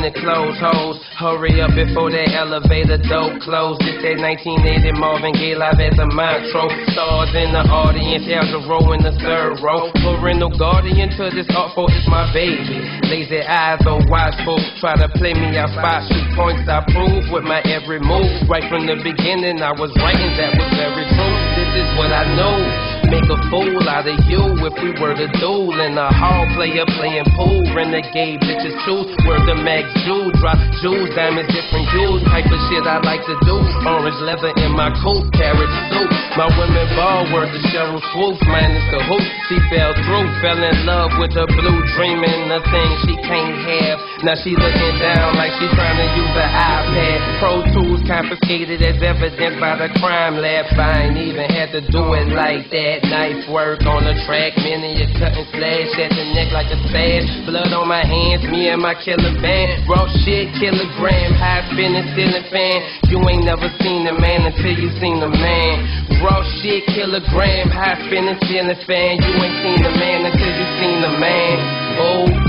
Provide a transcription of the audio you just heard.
the clothes, hoes. Hurry up before that elevator door close. This that 1980 Marvin Gaye live at the Montreux. Stars in the audience, Algero in the third row. Parental guardian to this art for it's my baby. Lazy eyes or watchful, try to play me out spot. Shoot points I prove with my every move. Right from the beginning I was writing, that was very true. This is what I know. Make a fool out of you if we were to duel in a hall, player playing pool, renegade bitches choose. Word the Max Jewel, drop jewels, diamonds, different hues. Type of shit I like to do. Orange leather in my coat, carrot suit. My women ball worth the Cheryl Swoop, minus the hoop. She fell through, fell in love with the blue, dreaming the thing she can't have. Now she looking down like she trying to use an iPad. Pro Tools confiscated as evidence by the crime lab. I ain't even had to do it like that. Knife work on the track, many a cut and slash at the neck like a sash. Blood on my hands, me and my killer band. Raw shit, kilogram, high spinning ceiling fan. You ain't never seen a man until you seen the man. Raw shit, kilogram, high spinning ceiling fan. You ain't seen the man until you seen the man. Oh.